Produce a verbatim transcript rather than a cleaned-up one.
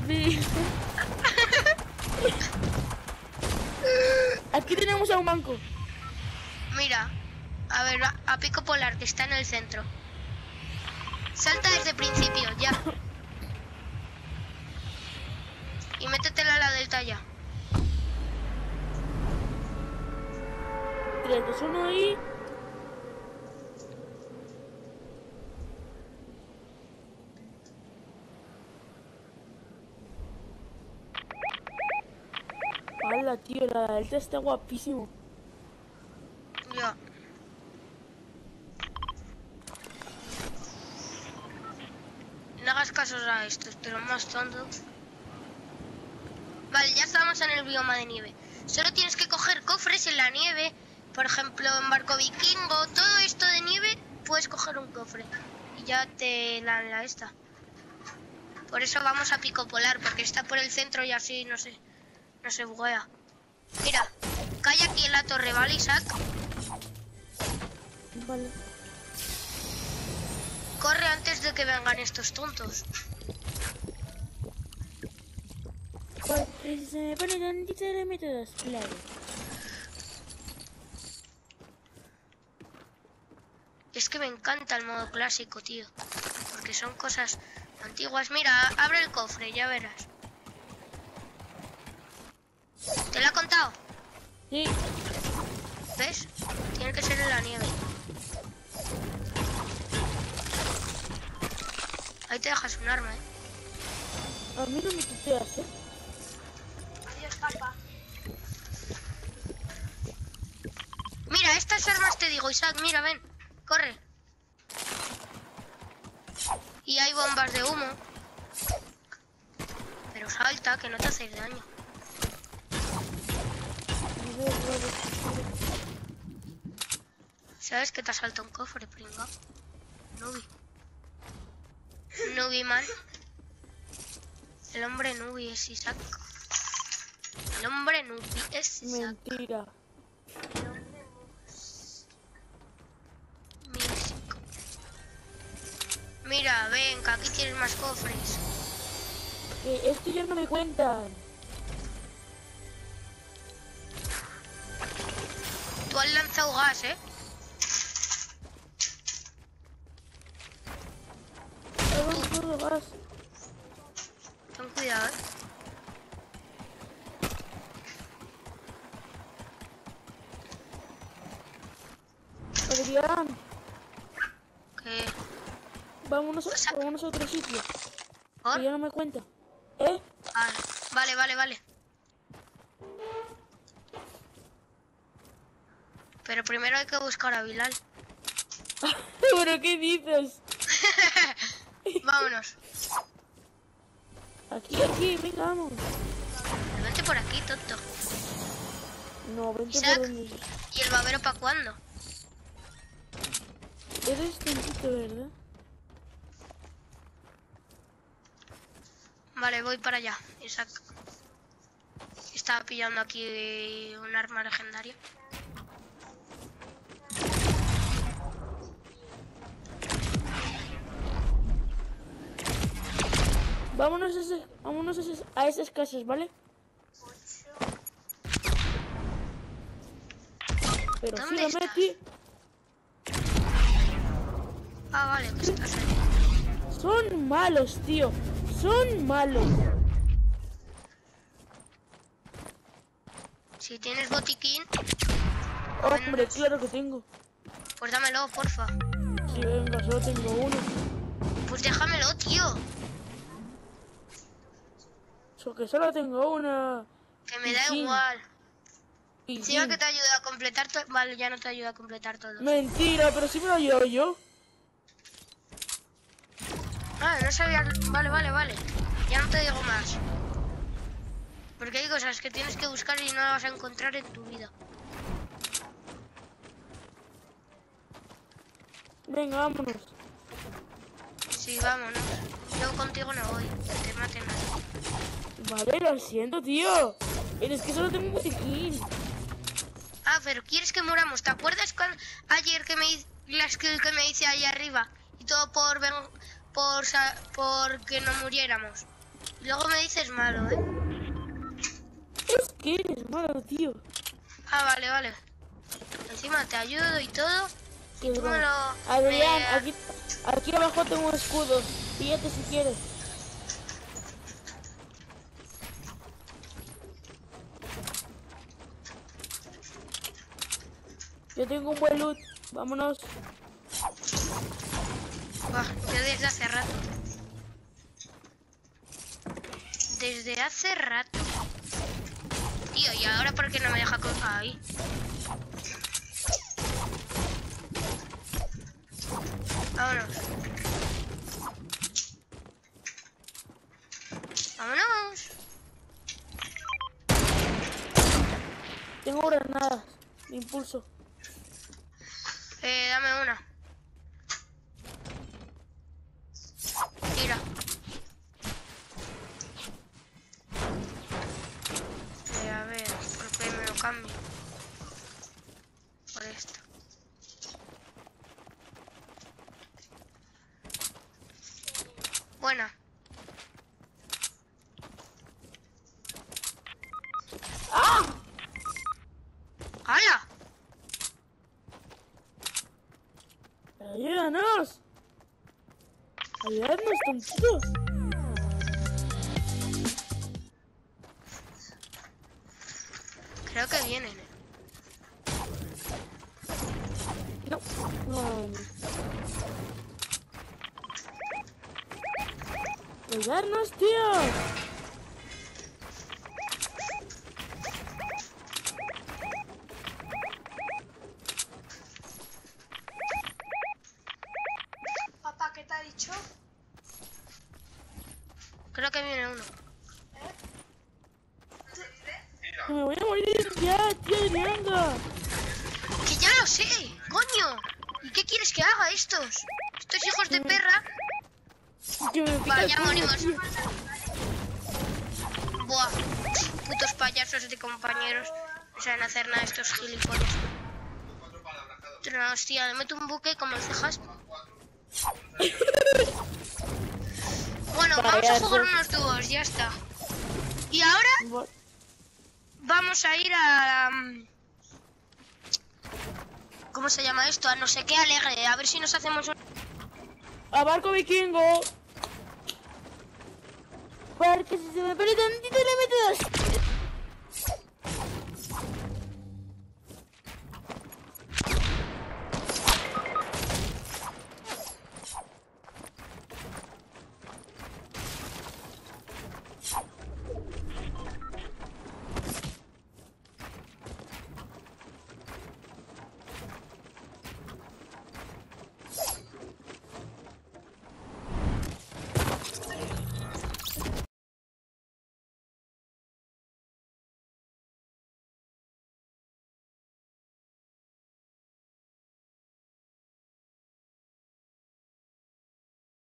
Sí. Aquí tenemos a un banco. Mira, a ver, a, a Pico Polar, que está en el centro. Salta desde el principio, ya. Y métetela a la delta ya. tres, dos, uno y... ¡Hala, tío! La delta está guapísimo. Ya. No hagas caso a estos, pero más tontos. Vale, ya estamos en el bioma de nieve. Solo tienes que coger cofres en la nieve. Por ejemplo, en barco vikingo, todo esto de nieve, puedes coger un cofre. Y ya te la, la esta. Por eso vamos a Pico Polar, porque está por el centro y así no se, no se buguea. Mira, cae aquí en la torre, ¿vale, Isaac? Vale. Corre antes de que vengan estos tontos. Pues se me pone tantito de métodos, claro. Es que me encanta el modo clásico, tío. Porque son cosas antiguas. Mira, abre el cofre, ya verás. ¿Te lo ha contado? Sí. ¿Ves? Tiene que ser en la nieve. Ahí te dejas un arma, ¿eh? A mí no me tuteas, ¿eh? Adiós, papá. Mira, estas armas te digo, Isaac, mira, ven. Corre. Y hay bombas de humo. Pero salta, que no te haces daño. ¿Sabes que te asalta un cofre, pringa? Nubi. Nubi, man. El hombre Nubi es Isaac. El hombre Nubi es Isaac. Mentira. Místico. Mira, ven, que aquí tienes más cofres. Que esto ya no me cuentan. Tú has lanzado gas, ¿eh? Todo gas. Ten cuidado, ¿eh? Adrián, ¿Qué? vámonos, O sea- vámonos a otro sitio. ¿Por? Que ya no me cuenta. ¿Eh? Ah, vale, vale, vale. Pero primero hay que buscar a Bilal. ¿Pero qué dices? Vámonos. Aquí, aquí, venga, vamos. Vente por aquí, tonto. No, vente Isaac. por donde... ¿Y el babero para cuándo? Eres tontito, ¿verdad? Vale, voy para allá, Isaac. Estaba pillando aquí un arma legendaria. Vámonos a, ese, vámonos a, ese, a esas casas, ¿vale? Pero ¿Dónde sígame estás? aquí. Ah, vale, que estás ahí. Son malos, tío. Son malos. Si tienes botiquín, Hombre, claro que tengo. pues dámelo, porfa. Sí, venga, solo tengo uno. Pues déjamelo, tío. So que solo tengo una. Que me da Pichín. igual. Pichín. Encima que te ayuda a completar todo. Vale, ya no te ayuda a completar todo. Mentira, pero sí me lo he ayudado yo. Ah, no sabía. Vale, vale, vale. Ya no te digo más. Porque hay cosas que tienes que buscar y no las vas a encontrar en tu vida. Venga, vámonos. Sí, vámonos. Yo contigo no voy. Que te maten a ti. Vale, lo siento, tío. Pero es que solo tengo un botiquín. Ah, pero ¿quieres que muramos? ¿Te acuerdas cuando ayer que me hice la skill que me hice ahí arriba? Y todo por ven, por sa- por que no muriéramos. Luego me dices malo, ¿eh? Es que eres malo, tío. Ah, vale, vale. Encima te ayudo y todo. Qué Tú me broma. lo... Adrián, me- aquí, aquí abajo tengo un escudo. Píllate si quieres. Yo tengo un buen loot. Vámonos. Buah, yo desde hace rato. Desde hace rato. Tío, ¿y ahora por qué no me deja con... Ahí. Vámonos. Vámonos. Tengo granadas de impulso. Eh, dame una. Tira. Eh, a ver, ¿por qué me lo cambio? Por esto. Buena. ¡Ah! ¡Hala! ¡Ayúdanos! ¡Ayúdanos, tontitos! Creo que vienen, eh. No. No. ¡Ayúdanos, tío! Papá, ¿qué te ha dicho? Creo que viene uno. ¡Me voy a morir ya, tío, Adrianga! ¡Que ya lo sé! ¡Coño! ¿Y qué quieres que haga estos? Estos hijos de perra. Que me pica Vale, el ya culo, morimos. tío. Buah. Putos payasos de compañeros. No saben hacer nada estos gilipollas. Pero, hostia, le meto un buque como los dejas. Bueno, vamos a Payasos. jugar unos dúos, ya está. Y ahora Voy- vamos a ir a... um, ¿Cómo se llama esto? A no sé qué alegre. A ver si nos hacemos un... ¡A barco vikingo! Porque si se me pone tantito le meto dos.